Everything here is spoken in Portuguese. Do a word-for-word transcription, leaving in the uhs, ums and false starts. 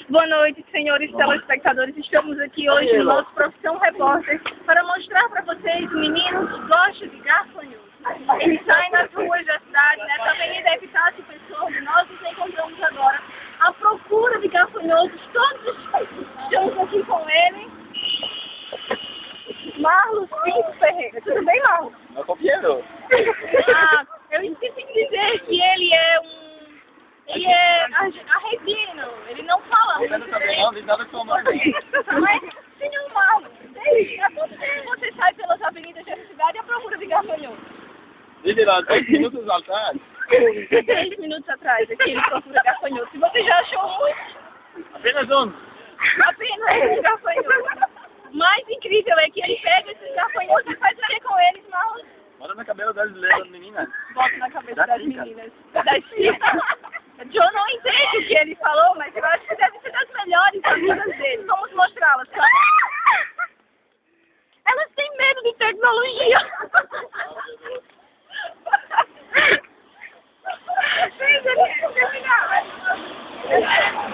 Boa noite, senhores telespectadores. Estamos aqui hoje no nosso Profissão Repórter para mostrar para vocês o menino que gosta de gafanhotos. Ele sai nas ruas da cidade, nessa avenida Epitácio Pessoa, onde nós nos encontramos agora à procura de gafanhotos. Todos estamos aqui com ele. Marlos Pinto Ferreira. Tudo bem, Marlos? Não copiou. Ah, eu esqueci de dizer que ele é um... Ele é argentino, ele não fala muito Ele não sabe não, diz nada com o nome. Mas, senhor Marlos, há quanto tempo você sai pelas avenidas dessa cidade à procura de gafanhotos? Diz lá, dez minutos atrás. Três minutos atrás, aqui ele procura gafanhotos. E você já achou muito? Apenas um. Apenas um gafanhoto. O mais incrível é que ele pega esses gafanhotos e faz o que com eles, Marlos? Bota na cabelo das meninas. Bota na cabeça Das das ficas. meninas. Das ficas. John não entende o que ele falou, mas eu acho que deve ser das melhores amigas dele. Vamos mostrá-las. Elas têm medo de tecnologia. Sim, ele é